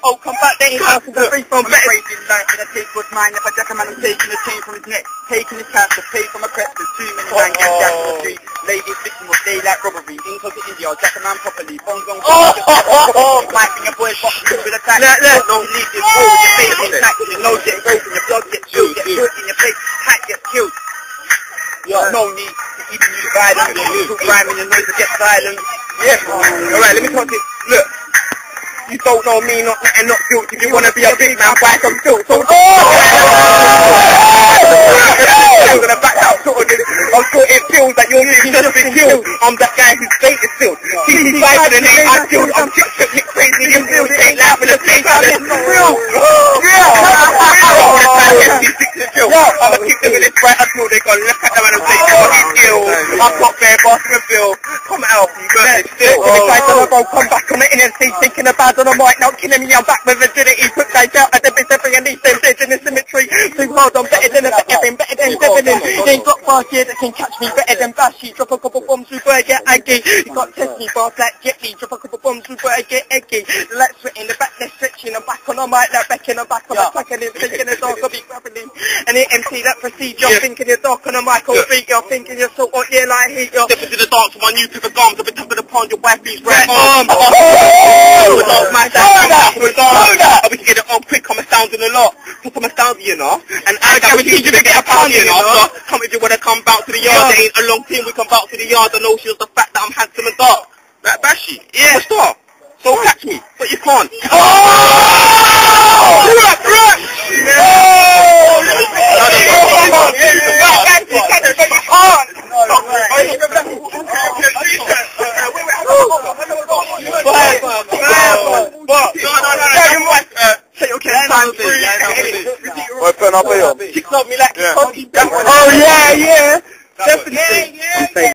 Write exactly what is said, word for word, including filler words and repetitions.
oh, come back then, house of the free phone. I'm crazy like in a take what's mine. If I jack a man, I'm taking the chain from his neck. Taking his cash to pay for my crepes. There's too many man get jacked on the street. Ladies victim of daylight robbery. Into the India, I'll jack a man properly. Phones on. Oh, my finger boys boxing with a tax. Look, look. No leave this road. Your face is taxed. Your nose gets broken. Your blood gets chilled. Get put in your face. Hat gets killed. Yo, no need to even use violence. Put rhyme in your nose to get silent. Yeah. Alright, let me talk to you. Look. You don't know me, not and not built. If you wanna be a big man, buy some silk. So, oh! I'm gonna back out sort of this. I'm sure it feels that you're really just been killed. I'm that guy whose fate is filled. T C five for the name I killed. I'm shit, shit, shit, crazy, you feel it ain't laughing the same time. It's not real. Yeah. I'ma keep them in this bright until they gonna look at them and say, oh, he's ill. I've got bare Boston Bill. Come out, you guys still. If I don't go, come back on the N N C thinking about on the mic, now killing me, I'm back with agility. Put guys out at the bit of bringing these same days in the symmetry. Too hard, I'm better than a better than better than Devin. They ain't got bars here that can catch me better than Bashy. Drop a couple bombs through where I get aggy. You can't test me, bars like Jet Li. Drop a couple bombs through where I get eggy. The lights sweating, the back they're stretching. I'm back on the mic, like back in, I'm back on the track and it's thinking the dark, I'll be grabbing him. And it empty that procedure, I'm thinking you're dark on the mic, I'll beat you. I'm thinking you're so hot, yeah, like heat you. Step into the dark with my new paper gums. I've been tapping upon your wifey's right arm. I'll be get it on quick, I'm astounding a lot. Plus I'm astounding, you know. And I guarantee you to get a pound, you know. So come if you wanna come back to the yard. There ain't a long team, we come back to the yard. I know she was the fact that I'm handsome and dark. Like Bashy? Yeah. I'm a star. So catch me, but you can't. Oh! Right, right! Oh yeah, yeah, definitely. Yeah, yeah.